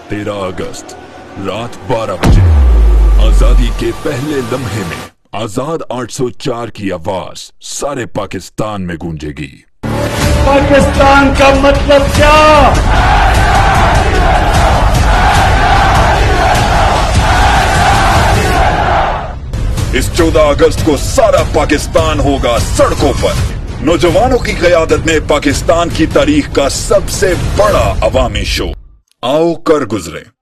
13 अगस्त रात 12 बजे आजादी के पहले लम्हे में आजाद 804 की आवाज सारे पाकिस्तान में गूंजेगी। पाकिस्तान का मतलब क्या? इस 14 अगस्त को सारा पाकिस्तान होगा सड़कों पर। नौजवानों की क़यादत में पाकिस्तान की तारीख का सबसे बड़ा अवामी शो आओ कर गुजरे।